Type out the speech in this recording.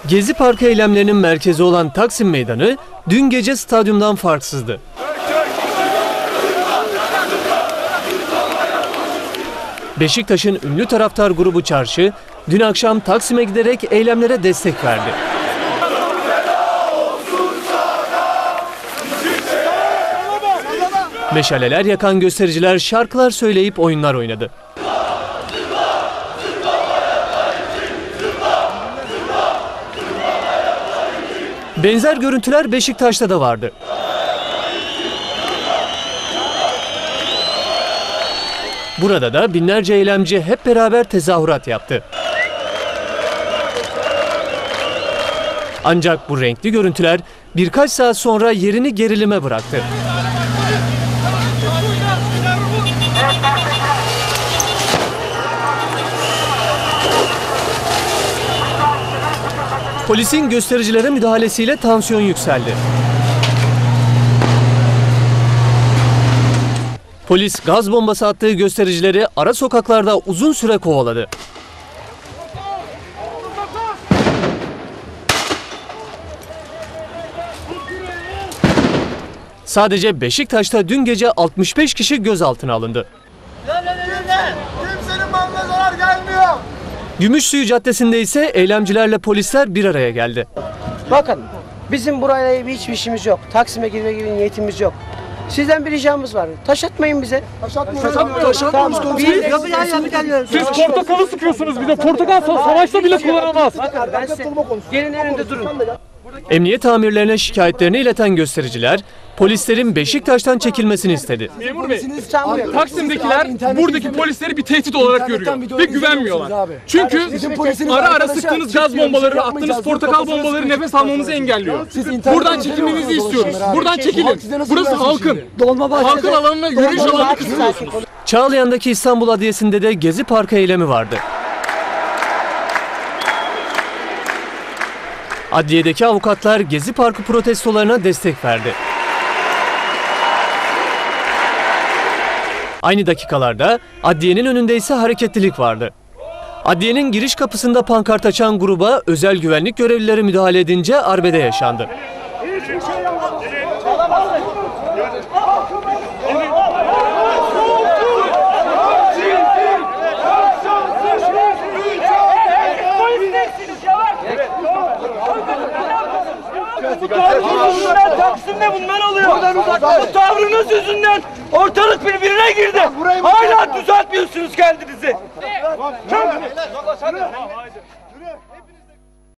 Gezi Parkı eylemlerinin merkezi olan Taksim Meydanı dün gece stadyumdan farksızdı. Beşiktaş'ın ünlü taraftar grubu Çarşı dün akşam Taksim'e giderek eylemlere destek verdi. Meşaleler yakan göstericiler şarkılar söyleyip oyunlar oynadı. Benzer görüntüler Beşiktaş'ta da vardı. Burada da binlerce eylemci hep beraber tezahürat yaptı. Ancak bu renkli görüntüler birkaç saat sonra yerini gerilime bıraktı. Polisin göstericilere müdahalesiyle tansiyon yükseldi. Polis gaz bombası attığı göstericileri ara sokaklarda uzun süre kovaladı. Sadece Beşiktaş'ta dün gece 65 kişi gözaltına alındı. Kimsenin malına zarar gelmiyor. Gümüşsuyu Caddesi'nde ise eylemcilerle polisler bir araya geldi. Bakın, bizim burayla hiçbir işimiz yok. Taksim'e girme gibi niyetimiz yok. Sizden bir ricamız var. Taşatmayın bize. Siz portakalı sıkıyorsunuz bir de. Portakal savaşta bile kullanamaz. Bakın ben size gelin önünde durun. Emniyet amirlerine şikayetlerini ileten göstericiler polislerin Beşiktaş'tan çekilmesini istedi. Memur Bey, Taksim'dekiler buradaki polisleri bir tehdit olarak görüyor ve güvenmiyorlar. Çünkü ara ara sıktığınız gaz bombaları, attığınız portakal bombaları nefes almamızı engelliyor. Buradan çekilmenizi istiyoruz. Buradan çekilin. Burası halkın. Halkın alanına, yürüyüş alanını kısıtlıyorsunuz. Çağlayan'daki İstanbul Adliyesi'nde de Gezi Parkı eylemi vardı. Adliyedeki avukatlar Gezi Parkı protestolarına destek verdi. Aynı dakikalarda adliyenin önünde ise hareketlilik vardı. Adliyenin giriş kapısında pankart açan gruba özel güvenlik görevlileri müdahale edince arbede yaşandı. Taksim'de bunlar oluyor. Bu tavrınız yüzünden ortalık birbirine girdi. Hala düzeltmiyorsunuz kendinizi.